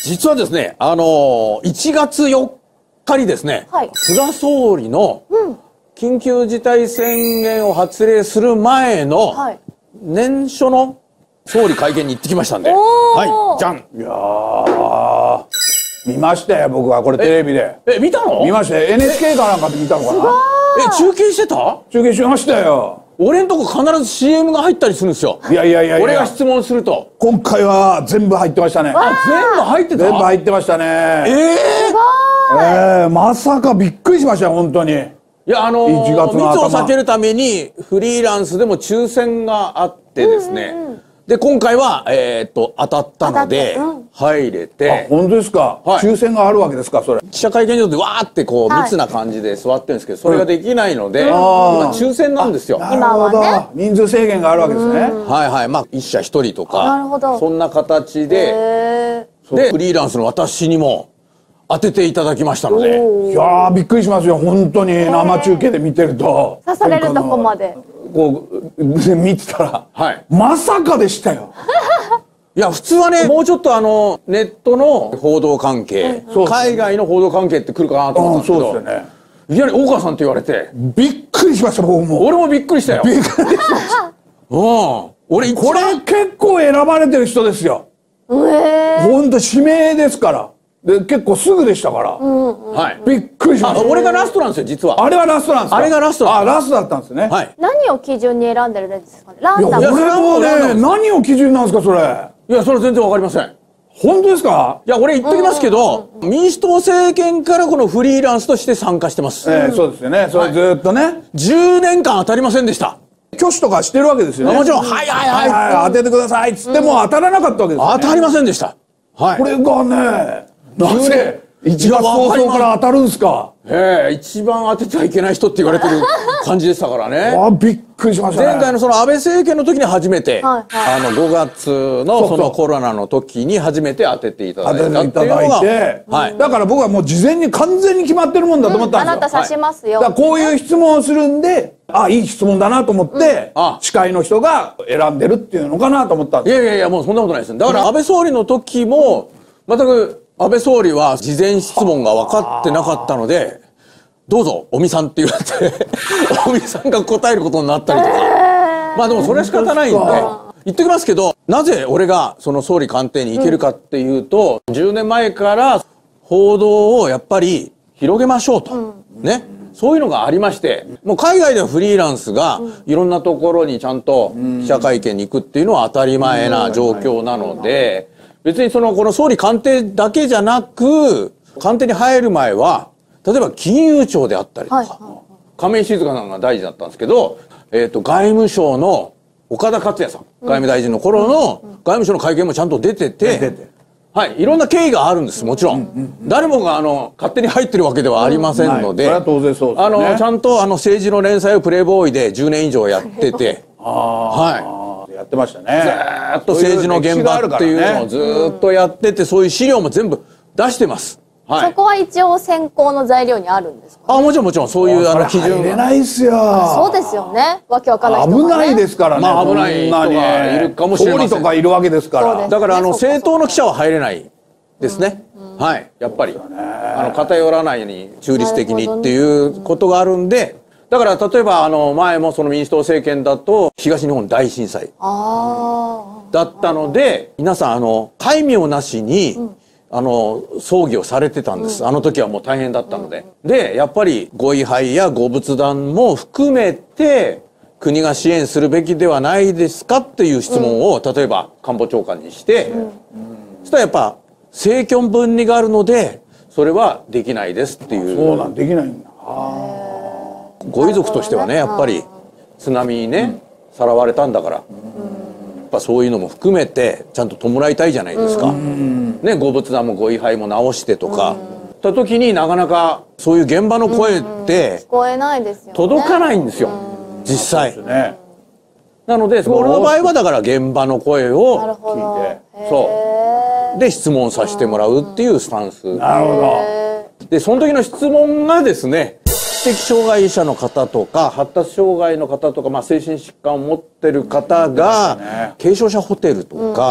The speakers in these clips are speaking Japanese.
実はですね、1月4日にですね、 はい菅総理の緊急事態宣言を発令する前のはい。 年初の総理会見に行ってきましたんで。 おーはい、じゃん。 いやー、見ましたよ、僕はこれテレビで。 見たの？ 見ましたよ。NHK かなんかで見たのかな。 中継してた？ 中継しましたよ。 俺んとこ必ず CM が入ったりするんですよ。 いやいやいやいや。 俺が質問すると。 今回は全部入ってましたね。 全部入ってた？ 全部入ってましたね。まさかびっくりしましたよ、本当に。 いや、 1月密の頭を避けるためにフリーランスでも抽選があってですね。で、今回は、当たったので、入れて。 本当ですか。 はい抽選があるわけですか、それ。 記者会見場でわーってこう、密な感じで座ってるんですけど、それができないので、今抽選なんですよ。 なるほど。人数制限があるわけですね。 はいはい。まあ、一社一人とか。 なるほど。 そんな形で、で、フリーランスの私にも当てていただきましたので。 いやー、びっくりしますよ、本当に生中継で見てると。 刺されるとこまで。 こう、見てたら、 はい。 まさかでしたよ。 いや、普通はね、もうちょっとネットの報道関係、海外の報道関係って来るかなと思ったんですけど、 そうですよね。 いきなり大川さんって言われて、 びっくりしました、僕も。 俺もびっくりしたよ。 びっくりしました。 俺これ結構選ばれてる人ですよ。本当指名ですから。で、結構すぐでしたから。 はい。 びっくりしました。 俺がラストなんですよ、実は。 あれはラストなんですか？ あれがラスト。 あ、ラストだったんですね。 はい。 何を基準に選んでるんですかね。ランダム。 いや、俺もね、何を基準なんですか、それ。 いや、それ全然わかりません。 本当ですか？ いや、俺言っときますけど、民主党政権からこのフリーランスとして参加してます。 そうですよね。それずっとね。 10年間当たりませんでした。 挙手とかしてるわけですよね。 もちろん、はいはいはい。 当ててくださいっつっても当たらなかったわけですよね。 当たりませんでした。はい。 これがね、なぜ1月早々から当たるんですか？ 一番当てちゃいけない人って言われてる感じでしたからね。 びっくりしましたね。 前回のその安倍政権の時に初めて、5月のそのコロナの時に初めて当てていただいたっていうのが、 だから僕はもう事前に完全に決まってるもんだと思ったんですよ。 あなた指しますよ。 だからこういう質問をするんで、いい質問だなと思って、司会の人が選んでるっていうのかなと思ったんです。 いやいや、もうそんなことないです。だから安倍総理の時も、全く安倍総理は事前質問が分かってなかったので、どうぞ、尾身さんって言われて、尾身さんが答えることになったりとか。まあでもそれは仕方ないんで、言っときますけど、なぜ俺がその総理官邸に行けるかっていうと、10年前から報道をやっぱり広げましょうと。ね。そういうのがありまして、もう海外ではフリーランスがいろんなところにちゃんと記者会見に行くっていうのは当たり前な状況なので、別にこの総理官邸だけじゃなく、官邸に入る前は、例えば金融庁であったりとか、亀井静香さんが大臣だったんですけど、外務省の岡田克也さん、外務大臣の頃の外務省の会見もちゃんと出てて、はい、いろんな経緯があるんです、もちろん。誰もが勝手に入ってるわけではありませんので、 それは当然そうですね。 ちゃんと政治の連載をプレイボーイで10年以上やってて、はい。 やってましたね。 ずーっと政治の現場っていうのをずーっとやってて、そういう資料も全部出してます。 そこは一応選考の材料にあるんですか？ もちろんもちろん、そういう基準。 入れないっすよ。 そうですよね。わけわかんない人がね。 危ないですからね。 まあ危ない人がいるかもしれません。 総理とかいるわけですから。 だから政党の記者は入れないですね。はい、やっぱり偏らないように中立的にっていうことがあるんで、だから例えば前もその民主党政権だと東日本大震災だったので、皆さん戒名なしに葬儀をされてたんです。あの時はもう大変だったので。で、やっぱりご位牌やご仏壇も含めて国が支援するべきではないですかっていう質問を例えば官房長官にして、そしたらやっぱ政教分離があるのでそれはできないですっていう。 そうなんできないんだ。 ご遺族としてはね、やっぱり津波にねさらわれたんだから、やっぱそういうのも含めてちゃんと弔いたいじゃないですか。ね、ご仏壇もご位牌も直してとかた時になかなかそういう現場の声って聞こえないですよね。 届かないんですよ、実際。なので俺の場合はだから現場の声を聞いて、そうで質問させてもらうっていうスタンス。 なるほど。 でその時の質問がですね、知的障害者の方とか発達障害の方とか、精神疾患を持ってる方が軽症者ホテルとか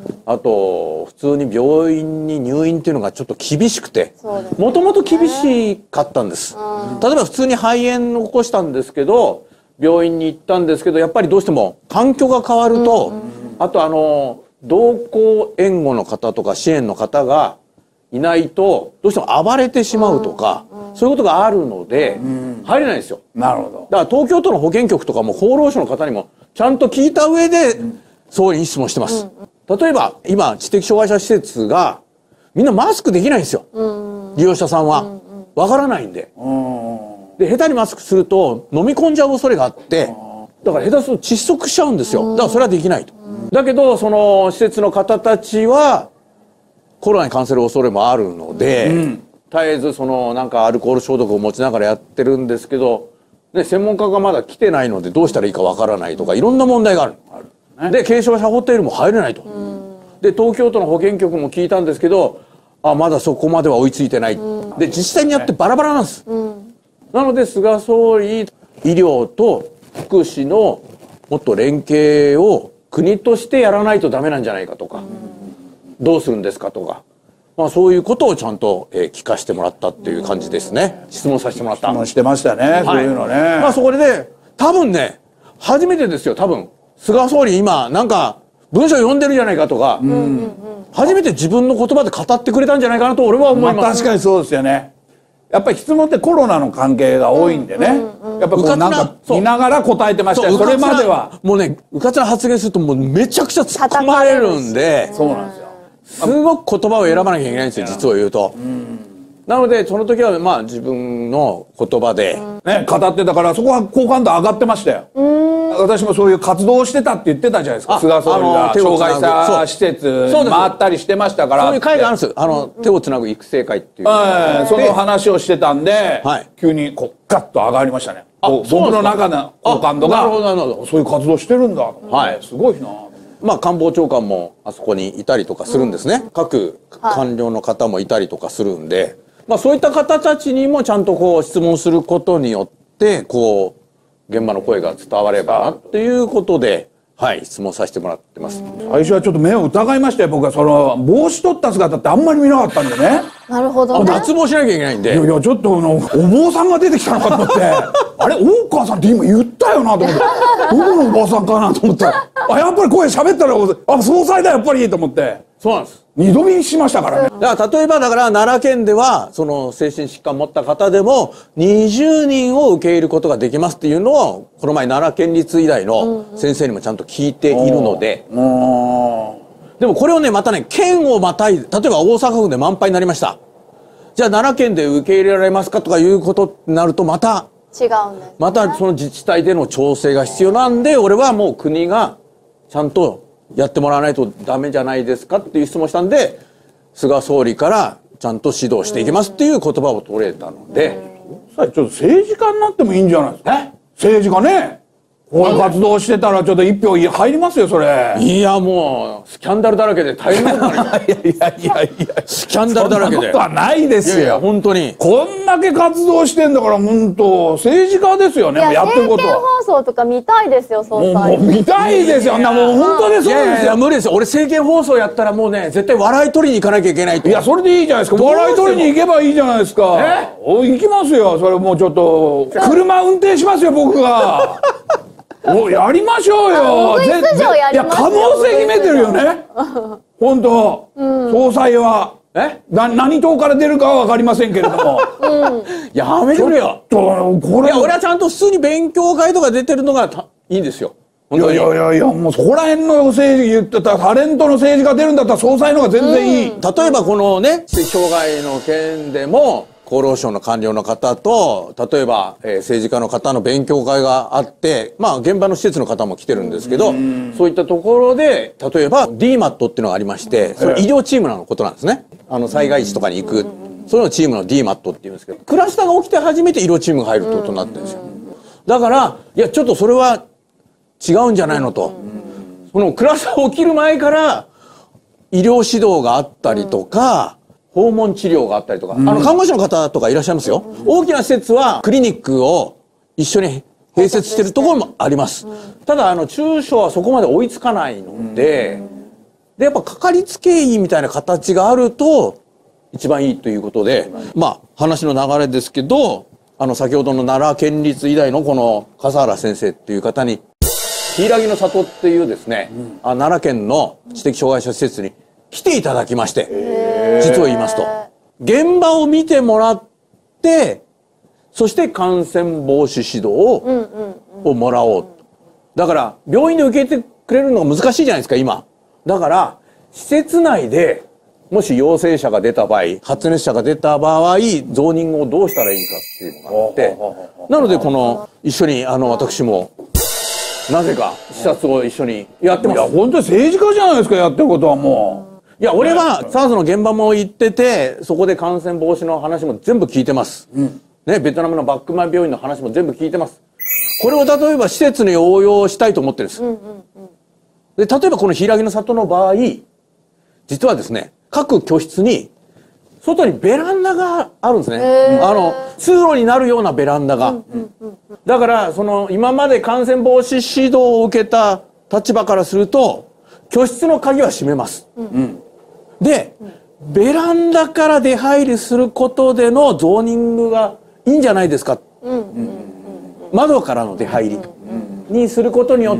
あと普通に病院に入院っていうのがちょっと厳しくて、もともと厳しかったんです。例えば普通に肺炎を起こしたんですけど病院に行ったんですけど、やっぱりどうしても環境が変わると、あと同行援護の方とか支援の方がいないとどうしても暴れてしまうとか、そういうことがあるので入れないんですよ。 なるほど。 だから東京都の保健局とかも厚労省の方にもちゃんと聞いた上で総理に質問してます。例えば今知的障害者施設がみんなマスクできないんですよ、利用者さんは。わからないんで。で下手にマスクすると飲み込んじゃう恐れがあって、だから下手すると窒息しちゃうんですよ。だからそれはできないと。だけどその施設の方たちはコロナに感染する恐れもあるので、絶えずなんかアルコール消毒を持ちながらやってるんですけど、ね、専門家がまだ来てないのでどうしたらいいかわからないとかいろんな問題がある。で軽症者ホテルも入れないと。で東京都の保健局も聞いたんですけど、まだそこまでは追いついてない。で自治体によってバラバラなんです。なので菅総理、医療と福祉のもっと連携を国としてやらないとダメなんじゃないかとか、どうするんですかとか、そういうことをちゃんと聞かせてもらったっていう感じですね。質問させてもらった。 質問してましたね、そういうのね。 そこでね、多分ね初めてですよ。多分菅総理今なんか文章読んでるじゃないかとか、初めて自分の言葉で語ってくれたんじゃないかなと俺は思います。 確かにそうですよね。やっぱり質問ってコロナの関係が多いんでね、やっぱこうなんか見ながら答えてましたよ。それまではもうね、うかつな発言するともうめちゃくちゃ突っ込まれるんで、 そうなんですよ。 すごく言葉を選ばなきゃいけないんですよ、実を言うと。なのでその時は自分の言葉でね語ってたから、そこは好感度上がってましたよ。私もそういう活動をしてたって言ってたじゃないですか、菅総理が障害者施設回ったりしてましたから。 そういう会があるんです。手をつなぐ育成会っていう、 その話をしてたんで、急にガッと上がりましたね。僕の中の好感度がそういう活動してるんだ、すごいな。 官房長官もあそこにいたりとかするんですね。各官僚の方もいたりとかするんで、そういった方たちにもちゃんとこう質問することによってこう現場の声が伝わればなっていうことで、質問させてもらってます。 最初はちょっと目を疑いましたよ。僕は帽子取った姿ってあんまり見なかったんでね。 なるほどね。 脱帽しなきゃいけないんで。 いやちょっとお坊さんが出てきたのかと思って、あれ大川さんって今言ったよなと思って、どこのお坊さんかなと思って、やっぱり声喋ったら総裁だやっぱりと思って。 そうなんです。 二度見しましたからね。 だから例えば奈良県ではその精神疾患を持った方でも20人を受け入れることができますっていうのをこの前奈良県立医大の先生にもちゃんと聞いているので、でもこれをねまたね県をまたいで、例えば大阪府で満杯になりました、じゃあ奈良県で受け入れられますかとかいうことになるとまた違うんですね。 またその自治体での調整が必要なんで、俺はもう国がちゃんとやってもらわないとダメじゃないですかっていう質問したんで、菅総理からちゃんと指導していきますっていう言葉を取れたので、 ちょっと政治家になってもいいんじゃないですか。政治家ね、こういう活動してたらちょっと一票入りますよそれ。 いやもうスキャンダルだらけで大変なことになるよ。いやスキャンダルだらけで。 そんなことはないですよ。 本当にこんだけ活動してんだから本当政治家ですよね。やってること。 政見放送とか見たいですよ、総裁。 もう見たいですよ。もう本当にそうですよ。 無理ですよ。俺政見放送やったらもうね絶対笑い取りに行かなきゃいけないと。 いやそれでいいじゃないですか。笑い取りに行けばいいじゃないですか。行きますよ。それもうちょっと車運転しますよ僕が。やりましょうよ。いや可能性秘めてるよね。本当、総裁は何党から出るかは分かりませんけれども、 やめてくれよ。いや俺はちゃんと普通に勉強会とか出てるのがいいんですよ。 いやもうそこら辺の政治言ってたらタレントの政治が出るんだったら総裁の方が全然いい。 例えばこのね知的障害の件でも厚労省の官僚の方と例えば、政治家の方の勉強会があって、現場の施設の方も来てるんですけど、そういったところで例えば DMAT っていうのがありまして、それ医療チームのことなんですね。災害時とかに行く、そのチームの DMAT っていうんですけど、クラスターが起きて初めて医療チームが入るってことになってるんですよ。だからいやちょっとそれは違うんじゃないのと、そのクラスター起きる前から医療指導があったりとか、訪問治療があったりとか、看護師の方とかいらっしゃいますよ。大きな施設はクリニックを一緒に併設してるところもあります。ただ中小はそこまで追いつかないので、 で、やっぱかかりつけ医みたいな形があると、一番いいということで、まあ、話の流れですけど、先ほどの奈良県立医大のこの笠原先生っていう方に、柊の里っていうですね、奈良県の知的障害者施設に来ていただきまして、実を言いますと、現場を見てもらって、そして感染防止指導をもらおう。だから、病院で受けてくれるのが難しいじゃないですか、今。だから、施設内で、もし陽性者が出た場合、発熱者が出た場合、ゾーニングをどうしたらいいかっていうのがあって、なので一緒に私も、なぜか視察を一緒にやってます。 いや、本当に政治家じゃないですか、やってることはもう。いや、俺は SARS の現場も行ってて、そこで感染防止の話も全部聞いてます。ね、ベトナムのバックマン病院の話も全部聞いてます。これを例えば施設に応用したいと思ってるんです。で、例えばこの柊の里の場合、実はですね、各居室に、外にベランダがあるんですね。通路になるようなベランダが。だから、今まで感染防止指導を受けた立場からすると、居室の鍵は閉めます。で、ベランダから出入りすることでのゾーニングがいいんじゃないですか。窓からの出入りにすることによって、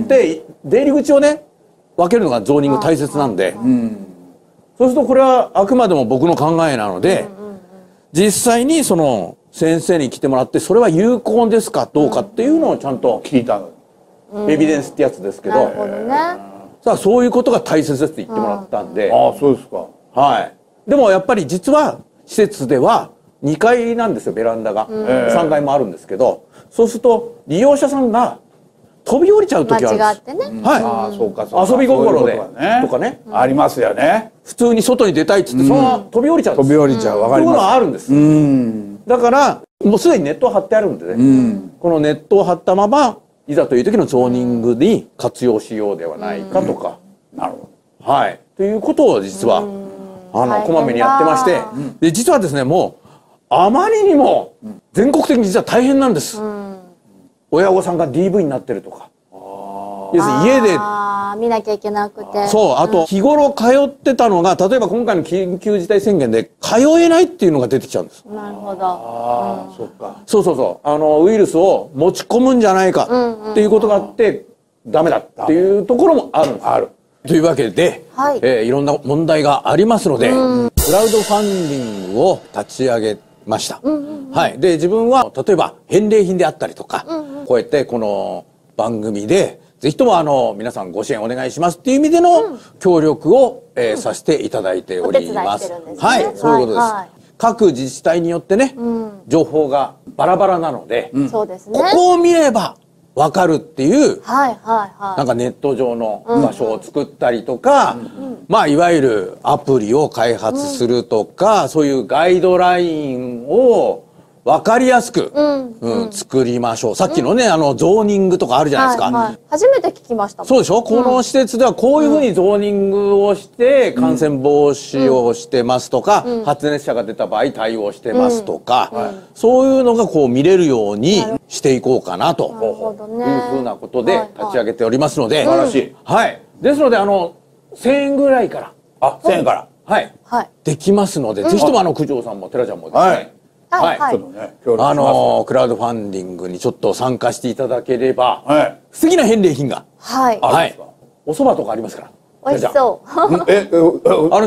出入り口をね、分けるのがゾーニング大切なんで、そうするとこれはあくまでも僕の考えなので、実際に先生に来てもらって、それは有効ですかどうかっていうのをちゃんと聞いた。エビデンスってやつですけど、さあそういうことが大切ですって言ってもらったんで。 ああ、そうですか。 はい。でもやっぱり実は施設では2階なんですよ、ベランダが。3階もあるんですけど、そうすると利用者さんが飛び降りちゃう時があるんです。 間違ってね。 はい。 ああ、そうか、そうか。 遊び心でとかね。 ありますよね。 普通に外に出たいっつって、そのまま飛び降りちゃうんです。 飛び降りちゃう、わかります。 そういうのはあるんです。だから、もうすでにネットを張ってあるんでね。このネットを張ったまま、いざという時のゾーニングに活用しようではないかとか。 なるほど。 はい。ということを実は、こまめにやってまして、で、実はですね、もう、あまりにも、全国的に実は大変なんです。親御さんが DV になってるとか。要するに家で見なきゃいけなくて。 そう、あと日頃通ってたのが、例えば今回の緊急事態宣言で通えないっていうのが出てきちゃうんです。 なるほど。 ああ、そっか。 そうそうそう。ウイルスを持ち込むんじゃないかっていうことがあって、ダメだっていうところもあるんです。ある。というわけで、いろんな問題がありますので、クラウドファンディングを立ち上げました。はい。で、自分は例えば返礼品であったりとか、こうやってこの番組で、ぜひとも皆さんご支援お願いしますっていう意味での協力を、させていただいております。はい、そういうことです。各自治体によってね、情報がバラバラなので、 そうですね。 ここを見ればわかるっていう、 なんかネット上の場所を作ったりとか、まあいわゆるアプリを開発するとか、そういうガイドラインをわかりやすく、作りましょう。さっきのね、ゾーニングとかあるじゃないですか。 初めて聞きましたもん。 そうでしょ？この施設ではこういうふうにゾーニングをして、感染防止をしてますとか、発熱者が出た場合対応してますとか、そういうのがこう見れるようにしていこうかなというふうなことで立ち上げておりますので、 素晴らしい。 はい。ですので、1000円ぐらいから。 あ、1000円から。 はい。できますので、ぜひとも九条さんも寺ちゃんもですね。はい。 ちょっとね、協力します。 クラウドファンディングにちょっと参加していただければ、素敵な返礼品が。はい。お蕎麦とかありますから。 美味しそう。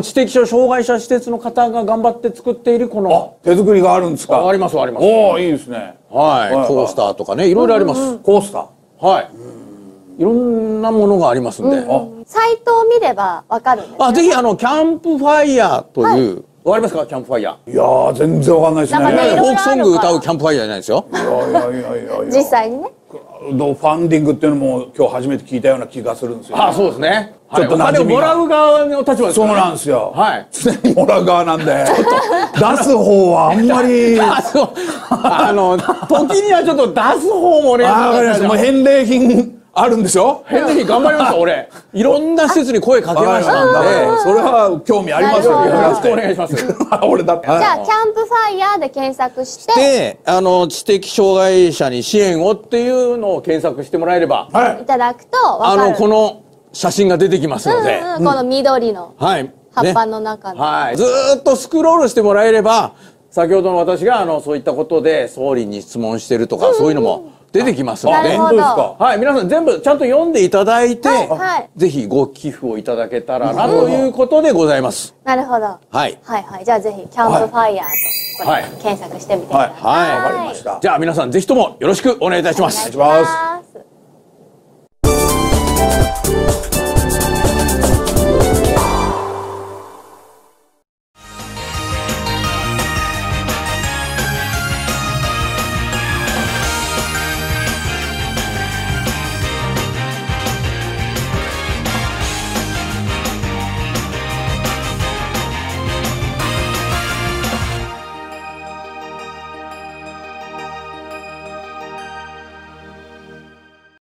知的障害者施設の方が頑張って作っているこの。 手作りがあるんですか？ あります、あります。 おお、いいですね。 はい。コースターとかね、いろいろあります。 コースター。 はい。いろんなものがありますんで。 サイトを見ればわかるんですよ。 ぜひキャンプファイヤーという、わかりますか？キャンプファイヤー。 いやー、全然わかんないですね。 フォークソング歌うキャンプファイヤーじゃないですよ。 いや。 実際にね。 クラウドファンディングっていうのも今日初めて聞いたような気がするんですよ。 そうですね。 ちょっとお金をもらう側の立場です。 そうなんですよ。 はい。 常にもらう側なんで。出す方はあんまり。 時にはちょっと出す方もね。 わかります。もう返礼品。あるんでしょ？ 返礼品頑張りました、俺。いろんな施設に声かけましたんで。 それは興味ありますよ。 よろしくお願いします。 俺だって。じゃあ、キャンプファイヤーで検索して。 で、知的障害者に支援をっていうのを検索してもらえれば。 いただくと、 この写真が出てきますので、 この緑のはい。 葉っぱの中の。 はい。ずーっとスクロールしてもらえれば、先ほどの私がそういったことで総理に質問してるとか、そういうのも出てきますので、 なるほど。 はい、皆さん全部ちゃんと読んでいただいて、 はいぜひご寄付をいただけたらなということでございます。 なるほど。 はい。 はいはい。じゃあぜひ、キャンプファイヤーと、こはいれ、検索してみてください。 はい。 わかりました。 じゃあ皆さんぜひともよろしくお願いいたします。 お願いします。